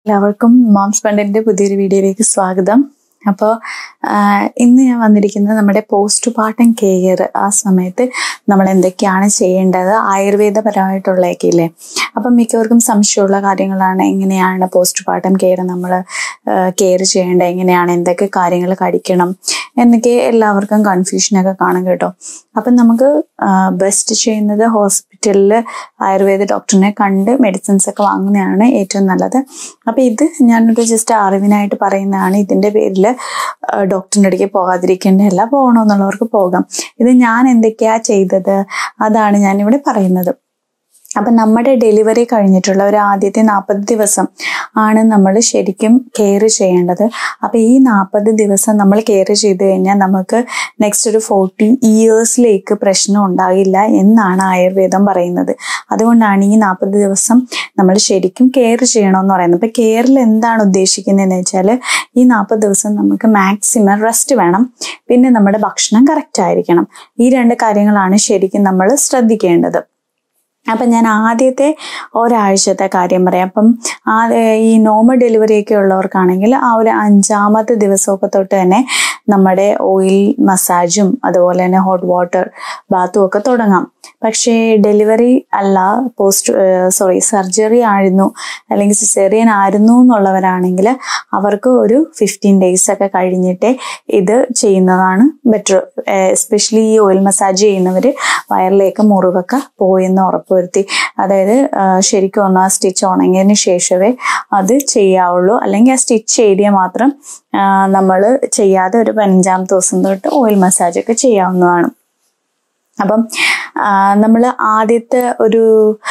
എല്ലാവർക്കും മോംസ് പണ്ടന്റെ പുതിയൊരു വീഡിയോയിലേക്ക് സ്വാഗതം. അപ്പോൾ ഇന്ന് ഞാൻ വന്നിരിക്കുന്നത് നമ്മുടെ പോസ്റ്റ് പാർട്ടം കെയർ, ആ സമയത്ത് നമ്മൾ എന്തൊക്കെയാണ് ചെയ്യേണ്ടത്, ആയുർവേദപരമായിട്ടുള്ളതൊക്കെ ഇല്ലേ. അപ്പം മിക്കവർക്കും സംശയമുള്ള കാര്യങ്ങളാണ്, എങ്ങനെയാണ് പോസ്റ്റ് പാർട്ടം കെയർ നമ്മൾ കെയർ ചെയ്യേണ്ടത്, എങ്ങനെയാണ്, എന്തൊക്കെ കാര്യങ്ങൾ കഴിക്കണം എന്നൊക്കെ എല്ലാവർക്കും കൺഫ്യൂഷനൊക്കെ കാണും കേട്ടോ. അപ്പം നമുക്ക് ബെസ്റ്റ് ചെയ്യുന്നത് ഹോസ്പിറ്റലിൽ ആയുർവേദ ഡോക്ടറിനെ കണ്ട് മെഡിസിൻസ് ഒക്കെ വാങ്ങുന്നതാണ് ഏറ്റവും നല്ലത്. അപ്പം ഇത് ഞാനൊരു ജസ്റ്റ് അറിവിനായിട്ട് പറയുന്നതാണ്. ഇതിൻ്റെ പേരിൽ ഡോക്ടറിൻ്റെ അടുക്ക് പോകാതിരിക്കേണ്ടതല്ല, പോകണമെന്നുള്ളവർക്ക് പോകാം. ഇത് ഞാൻ എന്തൊക്കെയാണ് ചെയ്തത് അതാണ് ഞാനിവിടെ പറയുന്നത്. അപ്പം നമ്മുടെ ഡെലിവറി കഴിഞ്ഞിട്ടുള്ള ഒരു ആദ്യത്തെ 40 ദിവസം ആണ് നമ്മൾ ശരിക്കും കെയർ ചെയ്യേണ്ടത്. അപ്പം ഈ 40 ദിവസം നമ്മൾ കെയർ ചെയ്ത് കഴിഞ്ഞാൽ നമുക്ക് നെക്സ്റ്റ് ഒരു 40 ഇയേഴ്സിലേക്ക് പ്രശ്നം ഉണ്ടാകില്ല എന്നാണ് ആയുർവേദം പറയുന്നത്. അതുകൊണ്ടാണ് ഈ 40 ദിവസം നമ്മൾ ശരിക്കും കെയർ ചെയ്യണമെന്ന് പറയുന്നത്. അപ്പം കെയറിൽ എന്താണ് ഉദ്ദേശിക്കുന്നതെന്ന് വെച്ചാൽ, ഈ 40 ദിവസം നമുക്ക് മാക്സിമം റെസ്റ്റ് വേണം, പിന്നെ നമ്മുടെ ഭക്ഷണം കറക്റ്റ് ആയിരിക്കണം. ഈ 2 കാര്യങ്ങളാണ് ശരിക്കും നമ്മൾ ശ്രദ്ധിക്കേണ്ടത്. അപ്പം ഞാൻ ആദ്യത്തെ ഒരാഴ്ചത്തെ കാര്യം പറയാം. അപ്പം ഈ നോർമൽ ഡെലിവറി ഒക്കെ ഉള്ളവർക്കാണെങ്കിൽ ആ ഒരു 5ാമത്തെ ദിവസമൊക്കെ തൊട്ട് തന്നെ നമ്മുടെ ഓയിൽ മസാജും അതുപോലെ തന്നെ ഹോട്ട് വാട്ടർ ബാത്തും ഒക്കെ തുടങ്ങാം. പക്ഷേ ഡെലിവറി അല്ല, സർജറി ആയിരുന്നു അല്ലെങ്കിൽ സിസേറിയൻ ആയിരുന്നു എന്നുള്ളവരാണെങ്കിൽ അവർക്ക് ഒരു 15 days ഒക്കെ കഴിഞ്ഞിട്ടേ ഇത് ചെയ്യുന്നതാണ് ബെറ്റർ. എസ്പെഷ്യലി ഈ ഓയിൽ മസാജ് ചെയ്യുന്നവർ വയറിലേക്ക് മുറിവൊക്കെ പോയെന്ന് ഉറപ്പുവരുത്തി, അതായത് ശരിക്കും ഒന്ന് ആ സ്റ്റിച്ച് ഉണങ്ങിയതിന് ശേഷമേ അത് ചെയ്യാവുള്ളൂ. അല്ലെങ്കിൽ ആ സ്റ്റിച്ച് ഏരിയ മാത്രം നമ്മൾ ചെയ്യാതെ ഒരു 15ാമത്തെ ദിവസം തൊട്ട് ഓയിൽ മസാജൊക്കെ ചെയ്യാവുന്നതാണ്. അപ്പം നമ്മൾ ആദ്യത്തെ ഒരു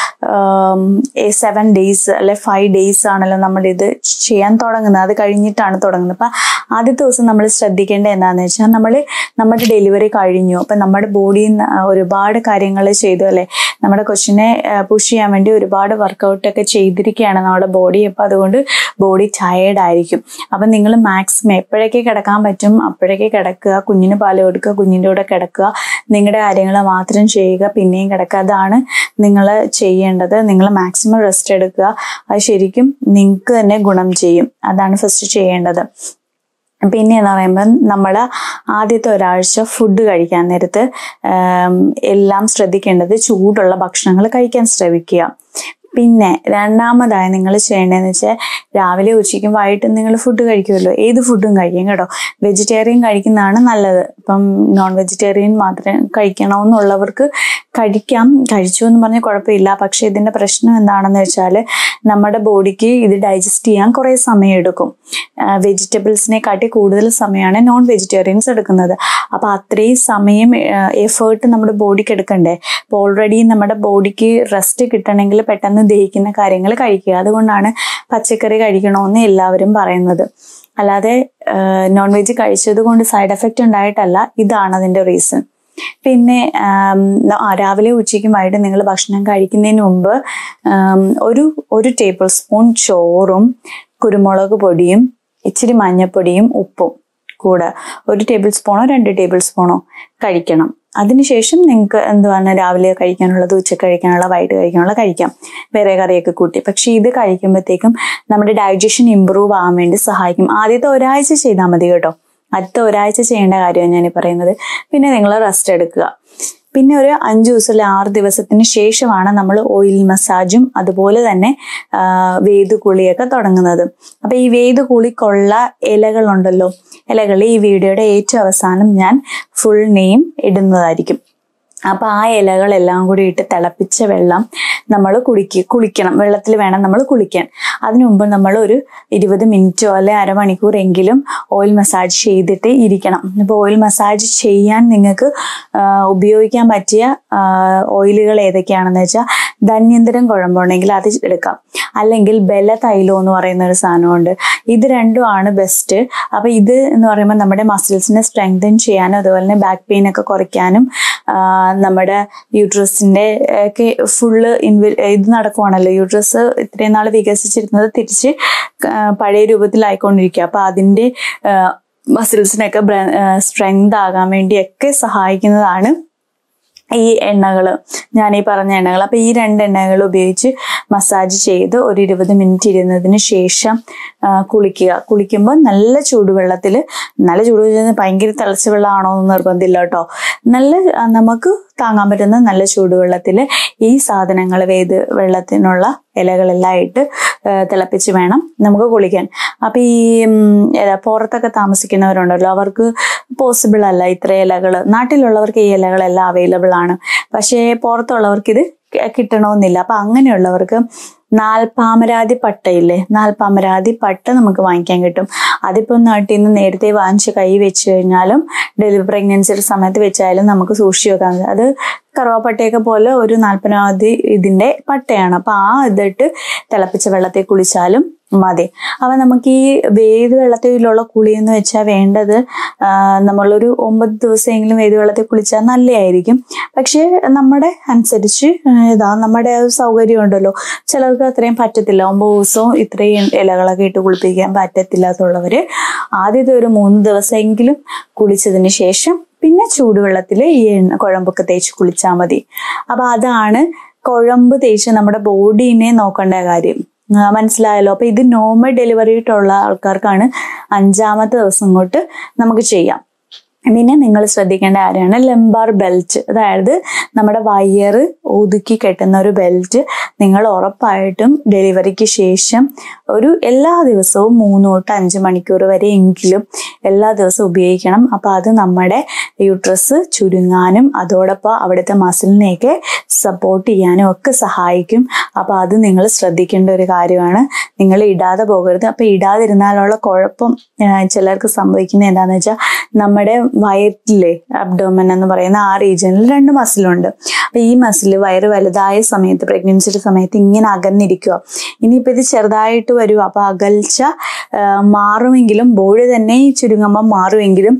7 days അല്ലെ 5 days ആണല്ലോ നമ്മളിത് ചെയ്യാൻ തുടങ്ങുന്നത്. അത് കഴിഞ്ഞിട്ടാണ് തുടങ്ങുന്നത്. അപ്പം ആദ്യത്തെ ദിവസം നമ്മൾ ശ്രദ്ധിക്കേണ്ടത് എന്താണെന്ന് വെച്ചാൽ, നമ്മുടെ ഡെലിവറി കഴിഞ്ഞു, അപ്പം നമ്മുടെ ബോഡിയിൽ നിന്ന് ഒരുപാട് കാര്യങ്ങൾ ചെയ്തു അല്ലേ, നമ്മുടെ കൊച്ചിനെ പുഷ് ചെയ്യാൻ വേണ്ടി ഒരുപാട് വർക്കൗട്ടൊക്കെ ചെയ്തിരിക്കുകയാണ് നമ്മുടെ ബോഡി. അപ്പം അതുകൊണ്ട് ബോഡി ടയേർഡായിരിക്കും. അപ്പം നിങ്ങൾ മാക്സിമം എപ്പോഴൊക്കെ കിടക്കാൻ പറ്റും അപ്പോഴൊക്കെ കിടക്കുക, കുഞ്ഞിന് പാല് കൊടുക്കുക, കുഞ്ഞിൻ്റെ കൂടെ കിടക്കുക, നിങ്ങളുടെ കാര്യങ്ങൾ മാത്രം ചെയ്യുക, പിന്നെയും കിടക്കുക. അതാണ് നിങ്ങൾ ചെയ്യേണ്ടത്. നിങ്ങൾ മാക്സിമം റെസ്റ്റ് എടുക്കുക. അത് ശരിക്കും നിങ്ങൾക്ക് തന്നെ ഗുണം ചെയ്യും. അതാണ് ഫസ്റ്റ് ചെയ്യേണ്ടത്. പിന്നെ എന്ന് പറയുമ്പോൾ നമ്മൾ ആദ്യത്തെ ഒരാഴ്ച ഫുഡ് കഴിക്കാൻ നേരത്ത് എല്ലാം ശ്രദ്ധിക്കേണ്ടത് ചൂടുള്ള ഭക്ഷണങ്ങൾ കഴിക്കാൻ ശ്രമിക്കുക. പിന്നെ രണ്ടാമതായി നിങ്ങൾ ചെയ്യേണ്ടതെന്ന് വെച്ചാൽ, രാവിലെ ഉച്ചയ്ക്കും വൈകിട്ടും നിങ്ങൾ ഫുഡ് കഴിക്കുമല്ലോ, ഏത് ഫുഡും കഴിക്കും കേട്ടോ. വെജിറ്റേറിയൻ കഴിക്കുന്നതാണ് നല്ലത്. ഇപ്പം നോൺ വെജിറ്റേറിയൻ മാത്രം കഴിക്കണമെന്നുള്ളവർക്ക് കഴിക്കാം, കഴിച്ചു എന്ന് പറഞ്ഞാൽ കുഴപ്പമില്ല. പക്ഷെ ഇതിൻ്റെ പ്രശ്നം എന്താണെന്ന് വെച്ചാൽ, നമ്മുടെ ബോഡിക്ക് ഇത് ഡൈജസ്റ്റ് ചെയ്യാൻ കുറേ സമയം എടുക്കും. വെജിറ്റബിൾസിനെ കാട്ടി കൂടുതൽ സമയമാണ് നോൺ വെജിറ്റേറിയൻസ് എടുക്കുന്നത്. അപ്പോൾ അത്രയും സമയം എഫേർട്ട് നമ്മുടെ ബോഡിക്ക് എടുക്കണ്ടേ. അപ്പോൾ ഓൾറെഡി നമ്മുടെ ബോഡിക്ക് റെസ്റ്റ് കിട്ടണമെങ്കിൽ പെട്ടെന്ന് ദഹിക്കുന്ന കാര്യങ്ങൾ കഴിക്കുക. അതുകൊണ്ടാണ് പച്ചക്കറി കഴിക്കണമെന്ന് എല്ലാവരും പറയുന്നത്. അല്ലാതെ നോൺ വെജ് കഴിച്ചത് കൊണ്ട് സൈഡ് എഫക്റ്റ് ഉണ്ടായിട്ടല്ല, ഇതാണ് അതിൻ്റെ റീസൺ. പിന്നെ രാവിലെ ഉച്ചയ്ക്കും വൈകിട്ട് നിങ്ങൾ ഭക്ഷണം കഴിക്കുന്നതിന് മുമ്പ് ഒരു ടേബിൾ സ്പൂൺ ചോറും കുരുമുളക് പൊടിയും ഇച്ചിരി മഞ്ഞൾപ്പൊടിയും ഉപ്പും കൂടെ 1 ടേബിൾ സ്പൂണോ 2 ടേബിൾ സ്പൂണോ കഴിക്കണം. അതിനുശേഷം നിങ്ങൾക്ക് എന്തുവാണ് രാവിലെ കഴിക്കാനുള്ളത്, ഉച്ചക്ക് കഴിക്കാനുള്ള, വൈകിട്ട് കഴിക്കാനുള്ള കഴിക്കാം, വേറെ കറിയൊക്കെ കൂട്ടി. പക്ഷെ ഇത് കഴിക്കുമ്പോഴത്തേക്കും നമ്മുടെ ഡൈജഷൻ ഇമ്പ്രൂവ് ആവാൻ വേണ്ടി സഹായിക്കും. ആദ്യത്തെ ഒരാഴ്ച ചെയ്താൽ മതി കേട്ടോ. അടുത്ത ഒരാഴ്ച ചെയ്യേണ്ട കാര്യമാണ് ഞാൻ പറയുന്നത്. പിന്നെ നിങ്ങൾ റെസ്റ്റ് എടുക്കുക. പിന്നെ ഒരു 5 ദിവസം അല്ലെ 6 ദിവസത്തിന് ശേഷമാണ് നമ്മൾ ഓയിൽ മസാജും അതുപോലെ തന്നെ വേദുകുളിയൊക്കെ തുടങ്ങുന്നത്. അപ്പം ഈ വേദുകുളിക്കുള്ള ഇലകളുണ്ടല്ലോ, ഇലകൾ ഈ വീഡിയോയുടെ ഏറ്റവും അവസാനം ഞാൻ ഫുൾ നെയിം ഇടുന്നതായിരിക്കും. അപ്പം ആ ഇലകളെല്ലാം കൂടി ഇട്ട് തിളപ്പിച്ച വെള്ളം നമ്മൾ കുളിക്കണം. വെള്ളത്തിൽ വേണം നമ്മൾ കുളിക്കാൻ. അതിനു മുമ്പ് നമ്മൾ ഒരു 20 മിനിറ്റോ അല്ലെ അരമണിക്കൂറെങ്കിലും ഓയിൽ മസാജ് ചെയ്തിട്ട് ഇരിക്കണം. ഇപ്പോൾ ഓയിൽ മസാജ് ചെയ്യാൻ നിങ്ങൾക്ക് ഉപയോഗിക്കാൻ പറ്റിയ ഓയിലുകൾ ഏതൊക്കെയാണെന്ന് വെച്ചാൽ, ധന്വന്തരം കുഴമ്പുണ്ടെങ്കിൽ അത് എടുക്കാം, അല്ലെങ്കിൽ ബല തൈലം എന്ന് പറയുന്ന ഒരു സാധനമുണ്ട്. ഇത് രണ്ടുമാണ് ബെസ്റ്റ്. അപ്പം ഇത് എന്ന് പറയുമ്പോൾ നമ്മുടെ മസിൽസിനെ സ്ട്രെങ്തൻ ചെയ്യാനും അതുപോലെ തന്നെ ബാക്ക് പെയിൻ ഒക്കെ കുറയ്ക്കാനും നമ്മുടെ യൂട്രസിൻ്റെ ഒക്കെ ഫുള്ള് ഇത് നടക്കുവാണല്ലോ. യൂട്രസ് ഇത്രയും നാൾ വികസിച്ചിരുന്നത് തിരിച്ച് പഴയ രൂപത്തിലായിക്കൊണ്ടിരിക്കുക. അപ്പം അതിൻ്റെ മസിൽസിനൊക്കെ സ്ട്രെങ്ത് ആകാൻ വേണ്ടിയൊക്കെ സഹായിക്കുന്നതാണ് ഈ എണ്ണകൾ, ഞാൻ ഈ പറഞ്ഞ എണ്ണകൾ. അപ്പോൾ ഈ 2 എണ്ണകൾ ഉപയോഗിച്ച് മസാജ് ചെയ്ത് ഒരു 20 മിനിറ്റ് ഇരുന്നതിന് ശേഷം കുളിക്കുക. കുളിക്കുമ്പോൾ നല്ല ചൂടുവെള്ളത്തിൽ, നല്ല ചൂട് ഭയങ്കര തിളച്ച വെള്ളമാണോ എന്ന് നിർബന്ധമില്ല കേട്ടോ, നല്ല നമുക്ക് താങ്ങാൻ പറ്റുന്ന നല്ല ചൂടുവെള്ളത്തിൽ ഈ സാധനങ്ങൾ, വെള്ളത്തിനുള്ള ഇലകളെല്ലാം ഇട്ട് തിളപ്പിച്ച് വേണം നമുക്ക് കുളിക്കാൻ. അപ്പം ഈ പുറത്തൊക്കെ താമസിക്കുന്നവരുണ്ടല്ലോ, അവർക്ക് പോസിബിൾ അല്ല ഇത്ര ഇലകൾ. നാട്ടിലുള്ളവർക്ക് ഈ ഇലകളെല്ലാം അവൈലബിൾ ആണ്, പക്ഷേ പുറത്തുള്ളവർക്ക് ഇത് കിട്ടണമെന്നില്ല. അപ്പം അങ്ങനെയുള്ളവർക്ക് നാൽപ്പാമരാതി പട്ടയില്ലേ, നാൽപ്പാമരാതി പട്ട നമുക്ക് വാങ്ങിക്കാൻ കിട്ടും. അതിപ്പോൾ നാട്ടിൽ നിന്ന് നേരത്തെ വാങ്ങിച്ച് കൈ വെച്ച് കഴിഞ്ഞാലും പ്രഗ്നൻസിയുടെ സമയത്ത് വെച്ചാലും നമുക്ക് സൂക്ഷിച്ചു വെക്കാൻ. അത് കറുവാപ്പട്ടയൊക്കെ പോലെ ഒരു നാൽപ്പനാതി ഇതിന്റെ പട്ടയാണ്. അപ്പൊ ആ ഇതിട്ട് തിളപ്പിച്ച വെള്ളത്തിൽ കുളിച്ചാലും മതി. അപ്പൊ നമുക്ക് ഈ വെള്ളത്തിലുള്ള കുളി എന്ന് വെച്ചാൽ വേണ്ടത് നമ്മളൊരു 9 ദിവസമെങ്കിലും വെള്ളത്തിൽ കുളിച്ചാൽ നല്ലതായിരിക്കും. പക്ഷെ നമ്മുടെ അനുസരിച്ച് നമ്മുടെ സൗകര്യം ഉണ്ടല്ലോ, ചിലർക്ക് അത്രയും പറ്റത്തില്ല. 9 ദിവസവും ഇത്രയും ഇലകളൊക്കെ ഇട്ട് കുളിപ്പിക്കാൻ പറ്റത്തില്ലാത്തുള്ളവര് ആദ്യത്തെ ഒരു 3 ദിവസമെങ്കിലും കുളിച്ചതിന് ശേഷം പിന്നെ ചൂടുവെള്ളത്തിൽ ഈ കുഴമ്പൊക്കെ തേച്ച് കുളിച്ചാൽ മതി. അപ്പൊ അതാണ് കുഴമ്പ് തേച്ച് നമ്മുടെ ബോഡീനെ നോക്കേണ്ട കാര്യം. മനസ്സിലായല്ലോ? അപ്പൊ ഇത് നോർമൽ ഡെലിവറി ആയിട്ടുള്ള ആൾക്കാർക്കാണ് 5ാമത്തെ ദിവസം തൊട്ട് നമുക്ക് ചെയ്യാം. പിന്നെ നിങ്ങൾ ശ്രദ്ധിക്കേണ്ട കാര്യമാണ് ലംബാർ ബെൽറ്റ്. അതായത് നമ്മുടെ വയറ് ഒതുക്കി കെട്ടുന്ന ഒരു ബെൽറ്റ് നിങ്ങൾ ഉറപ്പായിട്ടും ഡെലിവറിക്ക് ശേഷം ഒരു എല്ലാ ദിവസവും 3 തൊട്ട് 5 മണിക്കൂർ വരെ എങ്കിലും എല്ലാ ദിവസവും ഉപയോഗിക്കണം. അപ്പോൾ അത് നമ്മുടെ യൂട്രസ് ചുരുങ്ങാനും അതോടൊപ്പം അവിടുത്തെ മസിലിനെയൊക്കെ സപ്പോർട്ട് ചെയ്യാനും ഒക്കെ സഹായിക്കും. അപ്പോൾ അത് നിങ്ങൾ ശ്രദ്ധിക്കേണ്ട ഒരു കാര്യമാണ്. നിങ്ങൾ ഇടാതെ പോകരുത്. അപ്പോൾ ഇടാതിരുന്നാലുള്ള കുഴപ്പം ചിലർക്ക് സംഭവിക്കുന്നത് എന്താണെന്ന് വെച്ചാൽ, നമ്മുടെ വയറ്റിലെ അബ്ഡോമൻ എന്ന് പറയുന്ന ആ റീജിയനിൽ 2 മസിലുണ്ട്. അപ്പൊ ഈ മസിൽ വയറ് വലുതായ സമയത്ത്, പ്രഗ്നൻസിയുടെ സമയത്ത് ഇങ്ങനെ അകന്നിരിക്കുക. ഇനിയിപ്പോൾ ഇത് ചെറുതായിട്ട് വരും. അപ്പൊ അകൽച്ച മാറുമെങ്കിലും, ബോഡി തന്നെ ചുരുങ്ങുമ്പോൾ മാറുമെങ്കിലും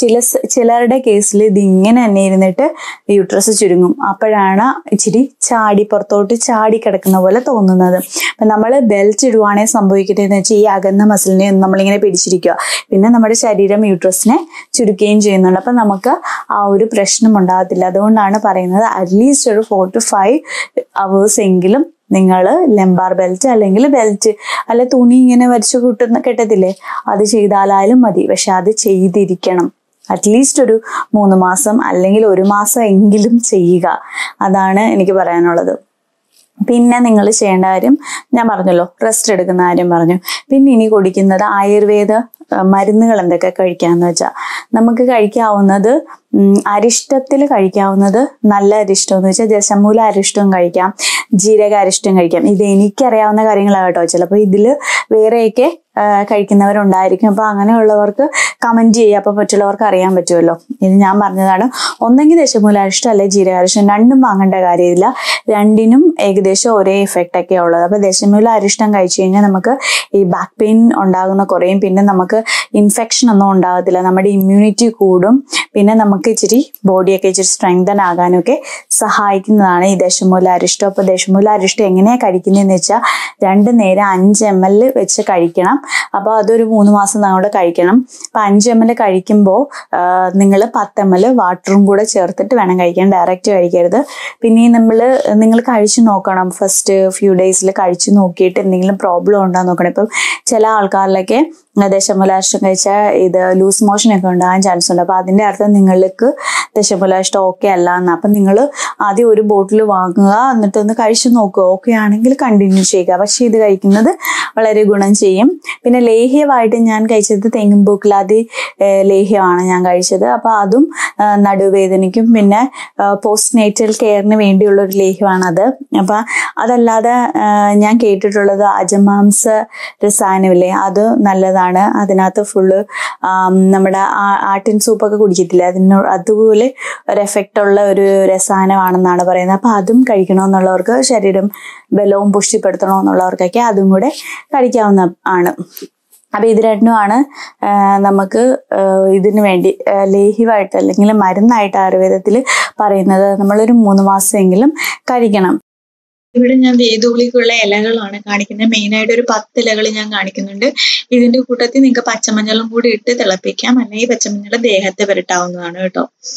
ചിലരുടെ കേസിൽ ഇത് ഇങ്ങനെ തന്നെ ഇരുന്നിട്ട് യൂട്രസ് ചുരുങ്ങും. അപ്പോഴാണ് ഇച്ചിരി പുറത്തോട്ട് ചാടി കിടക്കുന്ന പോലെ തോന്നുന്നത്. അപ്പൊ നമ്മൾ ബെൽറ്റ് ഇടുവാണെങ്കിൽ സംഭവിക്കുന്നതെന്ന് വെച്ചാൽ, ഈ അകന്ന മസിലിനെ നമ്മളിങ്ങനെ പിടിച്ചിരിക്കുക, പിന്നെ നമ്മുടെ ശരീരം യൂട്രസിനെ ചുരുക്കുകയും ചെയ്യുന്നുണ്ട്. അപ്പൊ നമുക്ക് ആ ഒരു പ്രശ്നം ഉണ്ടാകത്തില്ല. അതുകൊണ്ടാണ് പറയുന്നത് അറ്റ്ലീസ്റ്റ് ഒരു 4 to 5 hours എങ്കിലും നിങ്ങൾ ലെംബാർ ബെൽറ്റ് അല്ലെങ്കിൽ ബെൽറ്റ് അല്ല തുണി ഇങ്ങനെ വരച്ച് കെട്ടത്തില്ലേ, അത് ചെയ്താലായാലും മതി. പക്ഷെ അത് ചെയ്തിരിക്കണം. അറ്റ്ലീസ്റ്റ് ഒരു 3 മാസം അല്ലെങ്കിൽ 1 മാസം എങ്കിലും ചെയ്യുക. അതാണ് എനിക്ക് പറയാനുള്ളത്. പിന്നെ നിങ്ങൾ ചെയ്യേണ്ട കാര്യം ഞാൻ പറഞ്ഞല്ലോ, റെസ്റ്റ് എടുക്കുന്ന കാര്യം പറഞ്ഞു. പിന്നെ ഇനി കുടിക്കുന്നത് ആയുർവേദ മരുന്നുകൾ എന്തൊക്കെ കഴിക്കാമെന്ന് വെച്ചാൽ, നമുക്ക് കഴിക്കാവുന്നത് അരിഷ്ടത്തിൽ കഴിക്കാവുന്നത്, നല്ല അരിഷ്ടം എന്ന് വെച്ചാൽ ദശമൂല അരിഷ്ടവും കഴിക്കാം, ജീരക അരിഷ്ടവും കഴിക്കാം. ഇത് എനിക്കറിയാവുന്ന കാര്യങ്ങളാണ് കേട്ടോ. ചിലപ്പോൾ ഇതിൽ വേറെയൊക്കെ കഴിക്കുന്നവരുണ്ടായിരിക്കും. അപ്പൊ അങ്ങനെയുള്ളവർക്ക് കമന്റ് ചെയ്യുക, അപ്പൊ മറ്റുള്ളവർക്ക് അറിയാൻ പറ്റുമല്ലോ. ഇത് ഞാൻ പറഞ്ഞതാണ്. ഒന്നെങ്കിൽ ദശമൂലാരിഷ്ടം അല്ലെങ്കിൽ ജീരകാരിഷ്ടം, 2ഉം വാങ്ങേണ്ട കാര്യമില്ല. 2നും ഏകദേശം ഒരേ എഫക്റ്റ് ഒക്കെ ഉള്ളത്. അപ്പൊ ദശമൂല അരിഷ്ടം കഴിച്ചു കഴിഞ്ഞാൽ നമുക്ക് ഈ ബാക്ക് പെയിൻ ഉണ്ടാകുന്ന കുറയും. പിന്നെ നമുക്ക് ഇൻഫെക്ഷൻ ഒന്നും ഉണ്ടാകത്തില്ല, നമ്മുടെ ഇമ്മ്യൂണിറ്റി കൂടും. പിന്നെ നമുക്ക് ഇച്ചിരി ബോഡിയൊക്കെ ഇച്ചിരി സ്ട്രെങ്തൻ ആകാനും ഒക്കെ സഹായിക്കുന്നതാണ് ഈ ദശമൂല അരിഷ്ടം. അപ്പൊ ദശമൂല അരിഷ്ടം എങ്ങനെയാണ് കഴിക്കുന്നതെന്ന് വെച്ചാൽ, 2 നേരം 5 ml വെച്ച് കഴിക്കണം. അപ്പോൾ അതൊരു 3 മാസം അങ്ങോട്ട് കഴിക്കണം. അപ്പം 5 ml കഴിക്കുമ്പോൾ നിങ്ങൾ 10 ml വാട്ടറും കൂടെ ചേർത്തിട്ട് വേണം കഴിക്കാൻ, ഡയറക്റ്റ് കഴിക്കരുത്. പിന്നെ നിങ്ങൾ കഴിച്ചു നോക്കണം. ഫസ്റ്റ് ഫ്യൂ ഡേയ്സിൽ കഴിച്ചു നോക്കിയിട്ട് എന്തെങ്കിലും പ്രോബ്ലം ഉണ്ടോ നോക്കണം. ഇപ്പം ചില ആൾക്കാരിലൊക്കെ ദശമൂലാഷ്ടം കഴിച്ചാൽ ഇത് ലൂസ് മോഷൻ ഒക്കെ ഉണ്ടാകാൻ ചാൻസ് ഉണ്ട്. അപ്പം അതിൻ്റെ അർത്ഥം നിങ്ങൾക്ക് ദശമൂലാഷ്ടം ഓക്കെ അല്ല എന്ന്. അപ്പം നിങ്ങൾ ആദ്യം ഒരു ബോട്ടിൽ വാങ്ങുക, എന്നിട്ടൊന്ന് കഴിച്ചു നോക്കുക. ഓക്കെ ആണെങ്കിൽ കണ്ടിന്യൂ ചെയ്യുക. പക്ഷെ ഇത് കഴിക്കുന്നത് വളരെ ഗുണം ചെയ്യും. പിന്നെ ലേഹ്യമായിട്ട് ഞാൻ കഴിച്ചത് തെങ്ങുംപൂക്കിലാതി ലേഹ്യമാണ് ഞാൻ കഴിച്ചത്. അപ്പം അതും നടുവേദനയ്ക്കും പിന്നെ പോസ്റ്റ് നേറ്റൽ കെയറിന് വേണ്ടിയുള്ള ഒരു ലേഹ്യമാണത്. അപ്പം അതല്ലാതെ ഞാൻ കേട്ടിട്ടുള്ളത് അജമാംസ രസായനമില്ലേ, അത് നല്ലതാണ്. അതിനകത്ത് ഫുള്ള് നമ്മുടെ ആട്ടിൻ സൂപ്പൊക്കെ കുടിക്കത്തില്ല, അതുപോലെ ഒരു എഫക്റ്റ് ഉള്ള ഒരു രസായനമാണെന്നാണ് പറയുന്നത്. അപ്പം അതും കഴിക്കണമെന്നുള്ളവർക്ക്, ശരീരം ബലവും പുഷ്ടിപ്പെടുത്തണമെന്നുള്ളവർക്കൊക്കെ അതും കൂടെ കഴിക്കാവുന്ന ആണ്. അപ്പൊ ഇത് 2ഉമാണ് നമുക്ക് ഇതിനു വേണ്ടി ലേഹ്യമായിട്ട് അല്ലെങ്കിൽ മരുന്നായിട്ട് ആയുർവേദത്തിൽ പറയുന്നത്. നമ്മളൊരു 3 മാസമെങ്കിലും കഴിക്കണം. ഇവിടെ ഞാൻ വേദുഗുളിക്കുള്ള ഇലകളാണ് കാണിക്കുന്നത്. മെയിനായിട്ട് ഒരു 10 ഇലകൾ ഞാൻ കാണിക്കുന്നുണ്ട്. ഇതിന്റെ കൂട്ടത്തിൽ നിങ്ങൾക്ക് പച്ചമഞ്ഞളും കൂടി ഇട്ട് തിളപ്പിക്കാം, അല്ലെങ്കിൽ പച്ചമഞ്ഞൾ ദേഹത്തെ പുരട്ടാവുന്നതാണ് കേട്ടോ.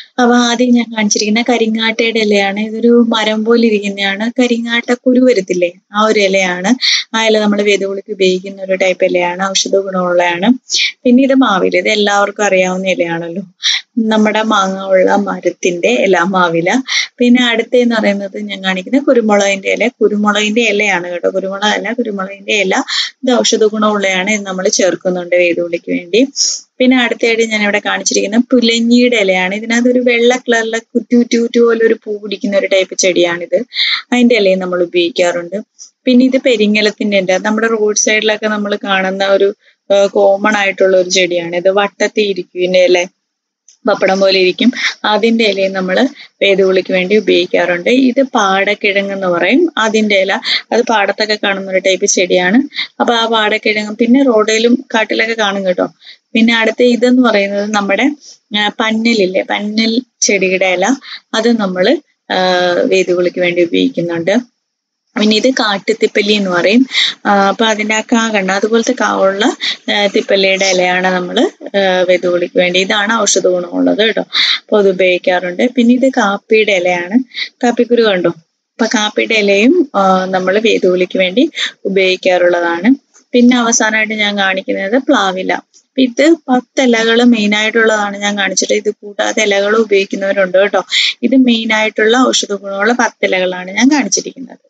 അപ്പൊ ആദ്യം ഞാൻ കാണിച്ചിരിക്കുന്ന കരിങ്ങാട്ടയുടെ ഇലയാണ്. ഇതൊരു മരം പോലെ ഇരിക്കുന്നതാണ്. കരിങ്ങാട്ട കുരു വരത്തില്ലേ, ആ ഒരു ഇലയാണ്. ആ ഇല നമ്മൾ വേദഗുളിക്ക് ഉപയോഗിക്കുന്ന ഒരു ടൈപ്പ് ഇലയാണ്, ഔഷധ ഗുണമുള്ളതാണ്. പിന്നെ ഇത് മാവില, ഇത് എല്ലാവർക്കും അറിയാവുന്ന ഇലയാണല്ലോ, നമ്മുടെ മാങ്ങ ഉള്ള മരത്തിന്റെ ഇല, മാവില. പിന്നെ അടുത്തെന്ന് പറയുന്നത് ഞാൻ കാണിക്കുന്ന കുരുമുളകിന്റെ ഇല. കുരുമുളകിന്റെ ഇലയാണ് കേട്ടോ, കുരുമുളകല്ല, കുരുമുളകിന്റെ ഇല. ഇത് ഔഷധ ഗുണമുള്ളതാണ്. ഇത് നമ്മൾ ചേർക്കുന്നുണ്ട് വേദഗുളിക്ക് വേണ്ടി. പിന്നെ അടുത്തായിട്ട് ഞാൻ ഇവിടെ കാണിച്ചിരിക്കുന്ന പുലഞ്ഞിയുടെ ഇലയാണ്. ഇതിനകത്ത് ഒരു വെള്ള കളറിലെ കുറ്റു കുറ്റു കുറ്റു പോലെ ഒരു പൂ പിടിക്കുന്ന ഒരു ടൈപ്പ് ചെടിയാണിത്. അതിന്റെ ഇലയും നമ്മൾ ഉപയോഗിക്കാറുണ്ട്. പിന്നെ ഇത് പെരിങ്ങലത്തിന്റെ ഇല, നമ്മുടെ റോഡ് സൈഡിലൊക്കെ നമ്മൾ കാണുന്ന ഒരു കോമൺ ആയിട്ടുള്ള ഒരു ചെടിയാണ്. ഇത് വട്ടത്തിൽ ഇരിക്കും, ഇതിന്റെ ഇല പപ്പടം പോലെ ഇരിക്കും. അതിന്റെ ഇലയും നമ്മൾ വേദഗുളിക്ക് വേണ്ടി ഉപയോഗിക്കാറുണ്ട്. ഇത് പാടക്കിഴങ്ങ് എന്ന് പറയും. അതിന്റെ ഇല, അത് പാടത്തൊക്കെ കാണുന്ന ഒരു ടൈപ്പ് ചെടിയാണ്. അപ്പൊ ആ പാടക്കിഴങ്ങ് പിന്നെ റോഡിലും കാട്ടിലൊക്കെ കാണും കേട്ടോ. പിന്നെ അടുത്ത ഇതെന്ന് പറയുന്നത് നമ്മുടെ പന്നലില്ലേ, പന്നൽ ചെടിയുടെ ഇല, അത് നമ്മൾ വേദഗുളിക്ക് വേണ്ടി ഉപയോഗിക്കുന്നുണ്ട്. പിന്നെ ഇത് കാട്ടുതിപ്പല്ലി എന്ന് പറയും. അപ്പൊ അതിന്റെ ആ കാ കണ്ട അതുപോലത്തെ കാവുള്ള തിപ്പല്ലിയുടെ ഇലയാണ് നമ്മൾ വേദഗുളിക്ക് വേണ്ടി. ഇതാണ് ഔഷധ ഗുണമുള്ളത് കേട്ടോ, അപ്പൊ അത് ഉപയോഗിക്കാറുണ്ട്. പിന്നെ ഇത് കാപ്പിയുടെ ഇലയാണ്, കാപ്പിക്കുരു കണ്ടോ. അപ്പൊ കാപ്പിയുടെ ഇലയും നമ്മൾ വേദഗുളിക്ക് വേണ്ടി ഉപയോഗിക്കാറുള്ളതാണ്. പിന്നെ അവസാനമായിട്ട് ഞാൻ കാണിക്കുന്നത് പ്ലാവില. ഇത് 10 ഇലകൾ മെയിൻ ആയിട്ടുള്ളതാണ് ഞാൻ കാണിച്ചിട്ട്. ഇത് കൂടാതെ ഇലകൾ ഉപയോഗിക്കുന്നവരുണ്ട് കേട്ടോ. ഇത് മെയിൻ ആയിട്ടുള്ള ഔഷധ ഗുണമുള്ള 10 ഇലകളാണ് ഞാൻ കാണിച്ചിരിക്കുന്നത്.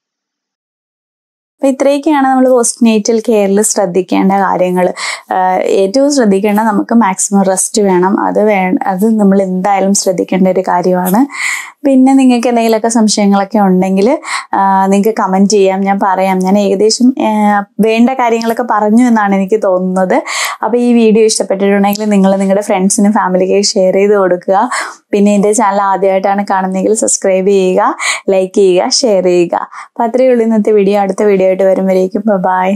അപ്പൊ ഇത്രയൊക്കെയാണ് നമ്മൾ പോസ്റ്റ്നേറ്റൽ കെയറിൽ ശ്രദ്ധിക്കേണ്ട കാര്യങ്ങൾ. ഏറ്റവും ശ്രദ്ധിക്കേണ്ട, നമുക്ക് മാക്സിമം റെസ്റ്റ് വേണം. അത് നമ്മൾ എന്തായാലും ശ്രദ്ധിക്കേണ്ട ഒരു കാര്യമാണ്. പിന്നെ നിങ്ങൾക്ക് എന്തെങ്കിലുമൊക്കെ സംശയങ്ങളൊക്കെ ഉണ്ടെങ്കിൽ നിങ്ങൾക്ക് കമൻറ്റ് ചെയ്യാം, ഞാൻ പറയാം. ഞാൻ ഏകദേശം വേണ്ട കാര്യങ്ങളൊക്കെ പറഞ്ഞു എന്നാണ് എനിക്ക് തോന്നുന്നത്. അപ്പോൾ ഈ വീഡിയോ ഇഷ്ടപ്പെട്ടിട്ടുണ്ടെങ്കിൽ നിങ്ങൾ നിങ്ങളുടെ ഫ്രണ്ട്സിനും ഫാമിലിക്ക് ഷെയർ ചെയ്ത് കൊടുക്കുക. പിന്നെ എൻ്റെ ചാനൽ ആദ്യമായിട്ടാണ് കാണുന്നതെങ്കിൽ സബ്സ്ക്രൈബ് ചെയ്യുക, ലൈക്ക് ചെയ്യുക, ഷെയർ ചെയ്യുക. അപ്പോൾ അത്രയേ ഉള്ളൂ ഇന്നത്തെ വീഡിയോ. അടുത്ത വീഡിയോ ആയിട്ട് വരുമ്പോഴേക്കും ബൈ.